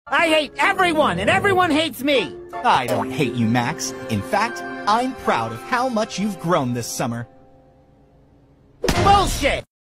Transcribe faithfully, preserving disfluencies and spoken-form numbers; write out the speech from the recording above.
I hate everyone, and everyone hates me! I don't hate you, Max. In fact, I'm proud of how much you've grown this summer. Bullshit!